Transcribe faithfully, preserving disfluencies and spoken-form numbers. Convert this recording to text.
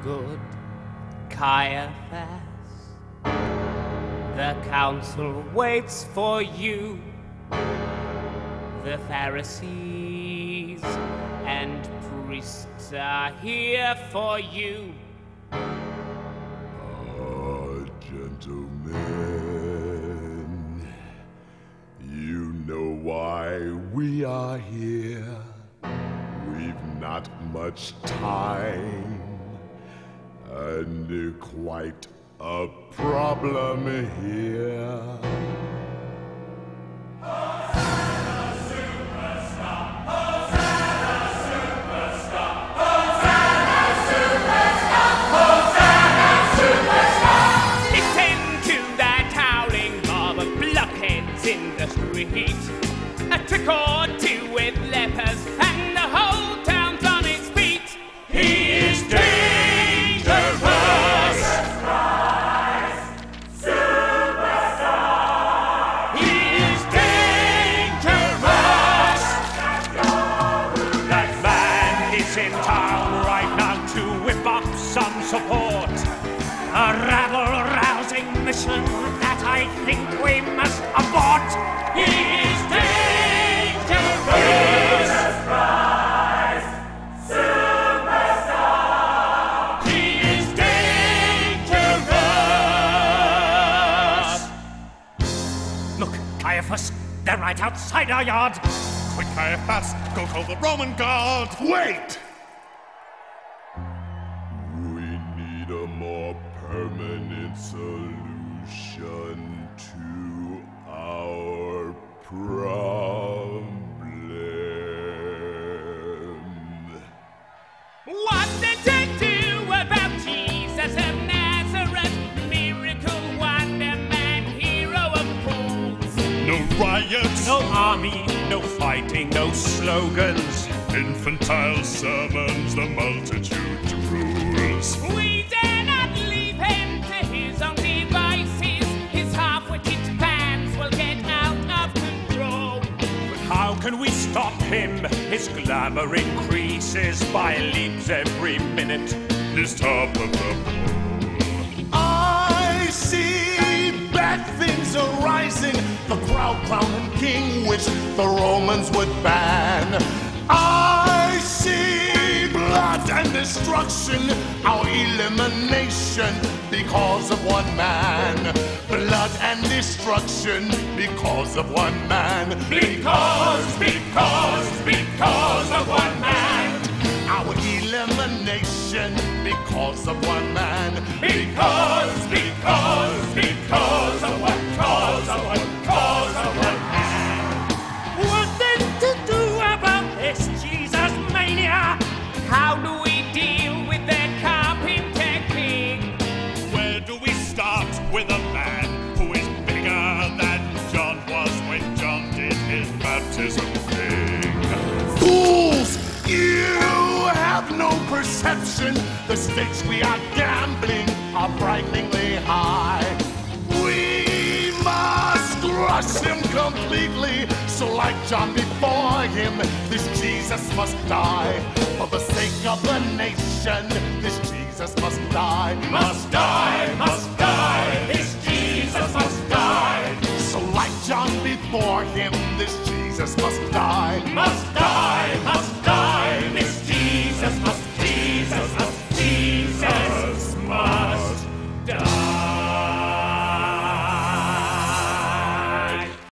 good Caiaphas. The council waits for you. The Pharisees and priests are here for you. Ah, gentlemen, you know why we are here. We've not much time, and quite a problem here. In the street, a trick or two with lepers, and the whole town's on its feet. He is dangerous. Christ, superstar. He is dangerous. That man is in town right now to whip up some support. A rabble-rousing mission that I think we must abort. He is dangerous. Jesus Christ, superstar. He is dangerous. Look, Caiaphas, they're right outside our yard. Quick, Caiaphas, go call the Roman guard. Wait! We need a more permanent solution to our problem. What did they do about Jesus of Nazareth? Miracle, wonder man, hero of fools. No riots, No army, no fighting, no slogans. infantile sermons, the multitude rules. We dare not leave him to his own devices. His half-witted plans will get out of control. But how can we stop him? His glamour increases by leaps every minute. His top of the pole. I see bad things arising, the crowd crowning king which the Romans would ban. I see blood and destruction, our elimination because of one man. Blood and destruction because of one man. Because, because, because of one man. Our elimination because of one man. Because, because, because of one cause of one cause of one man. What then to do about this Jesus mania? How do we deal with the carpenter king? Where do we start with a man who is bigger than John was when John did his baptism thing? Fools! You have no perception. The stakes we are gambling are frighteningly high. We must crush him completely. So like John before him, this Jesus must die. For the sake of the nation, this Jesus must die. Must die, must die, this Jesus must die. So like John before him, this Jesus must die. Must die, must die, this Jesus must, Jesus must